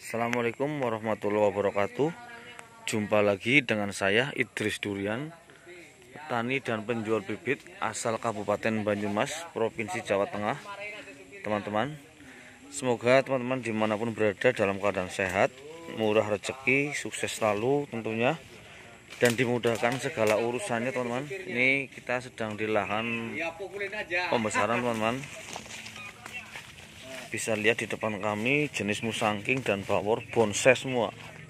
Assalamualaikum warahmatullahi wabarakatuh. Jumpa lagi dengan saya Idris Durian, petani dan penjual bibit asal Kabupaten Banyumas, Provinsi Jawa Tengah. Teman-teman, semoga teman-teman dimanapun berada dalam keadaan sehat, murah rezeki, sukses selalu tentunya, dan dimudahkan segala urusannya teman-teman. Ini kita sedang di lahan pembesaran teman-teman. Bisa lihat di depan kami jenis musangking dan bawor bonsai semua.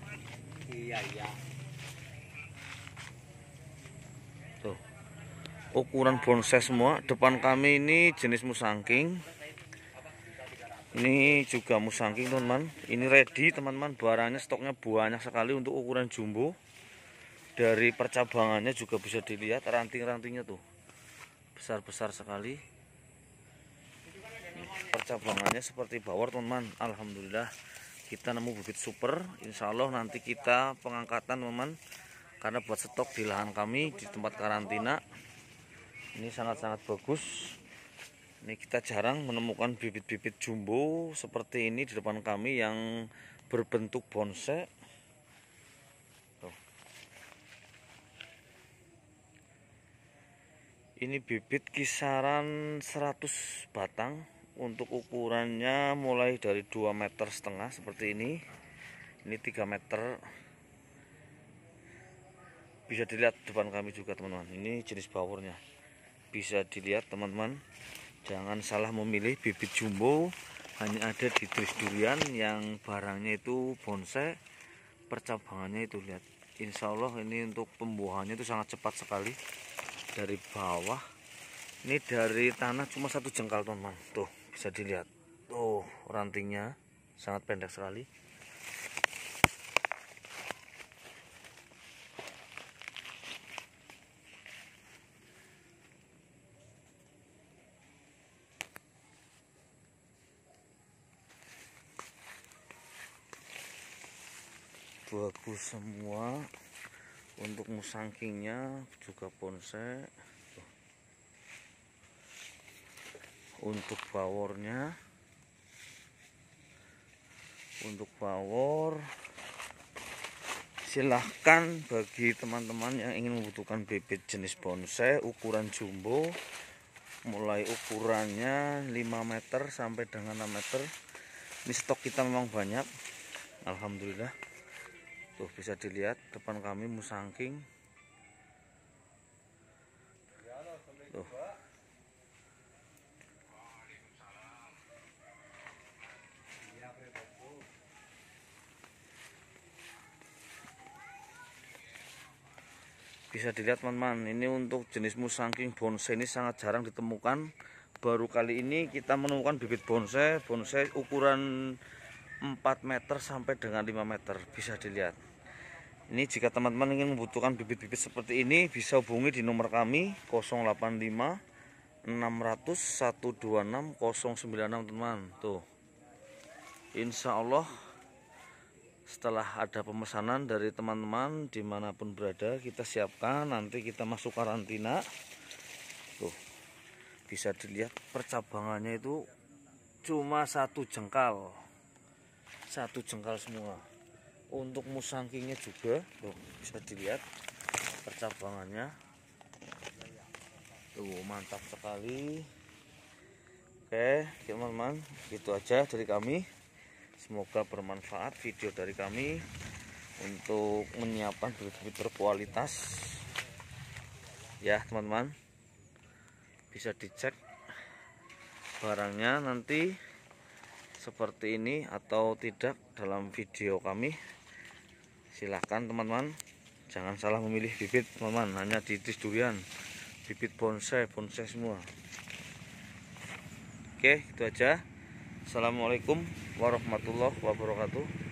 Tuh, ukuran bonsai semua. Depan kami ini jenis musangking. Ini juga musangking teman-teman. Ini ready teman-teman. Barangnya stoknya banyak sekali untuk ukuran jumbo. Dari percabangannya juga bisa dilihat ranting-rantingnya tuh besar-besar sekali. Percabangannya seperti bawor teman-teman. Alhamdulillah kita nemu bibit super. Insya Allah nanti kita pengangkatan teman-teman, karena buat stok di lahan kami di tempat karantina. Ini sangat-sangat bagus. Ini kita jarang menemukan bibit-bibit jumbo seperti ini di depan kami yang berbentuk bonsai. Ini bibit kisaran 100 batang. Untuk ukurannya mulai dari 2,5 meter seperti ini. Ini 3 meter. Bisa dilihat depan kami juga teman-teman. Ini jenis bawornya. Bisa dilihat teman-teman. Jangan salah memilih bibit jumbo. Hanya ada di Idris Durian yang barangnya itu bonsai. Percabangannya itu lihat. Insya Allah ini untuk pembuahannya itu sangat cepat sekali. Dari bawah. Ini dari tanah cuma 1 jengkal teman-teman. Tuh bisa dilihat. Tuh rantingnya sangat pendek sekali. Bagus semua. Untuk musangkingnya juga bonsai. Untuk bawornya, silahkan bagi teman-teman yang ingin membutuhkan bibit jenis bonsai ukuran jumbo, mulai ukurannya 5 meter sampai dengan 6 meter. Ini stok kita memang banyak, alhamdulillah. Tuh bisa dilihat depan kami musangking. Tuh. Bisa dilihat teman-teman, ini untuk jenis musangking bonsai ini sangat jarang ditemukan. Baru kali ini kita menemukan bibit bonsai ukuran 4 meter sampai dengan 5 meter. Bisa dilihat. Ini jika teman-teman ingin membutuhkan bibit-bibit seperti ini, bisa hubungi di nomor kami 085 600 126 096 teman-teman. Tuh. Insya Allah setelah ada pemesanan dari teman-teman dimanapun berada, kita siapkan, nanti kita masuk karantina. Tuh bisa dilihat percabangannya itu cuma 1 jengkal, 1 jengkal semua. Untuk musangkingnya juga tuh bisa dilihat percabangannya. Tuh mantap sekali. Oke teman-teman, gitu aja dari kami. Semoga bermanfaat video dari kami untuk menyiapkan bibit-bibit berkualitas. Ya teman-teman, bisa dicek barangnya nanti seperti ini atau tidak dalam video kami. Silahkan teman-teman, jangan salah memilih bibit teman-teman. Hanya di Idris Durian bibit bonsai semua. Oke, itu aja. Assalamualaikum warahmatullahi wabarakatuh.